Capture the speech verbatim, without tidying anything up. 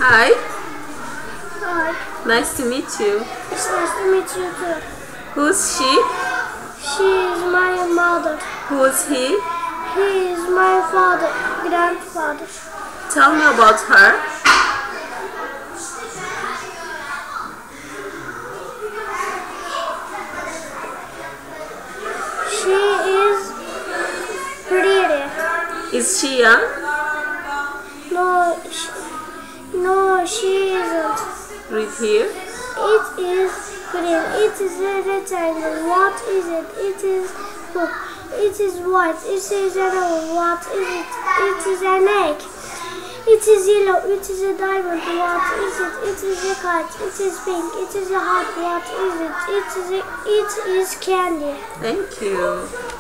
Hi. Hi. Nice to meet you. It's nice to meet you too. Who's she? She is my mother. Who's he? He is my father, grandfather. Tell me about her. She is pretty. Is she young? No, she, no, she isn't. Read here. It is green. It is a rectangle. What is it? It is blue. It is white. It is yellow. What is it? It is an egg. It is yellow. It is a diamond. What is it? It is a kite. It is pink. It is a heart. What is it? It is a, it is candy. Thank you.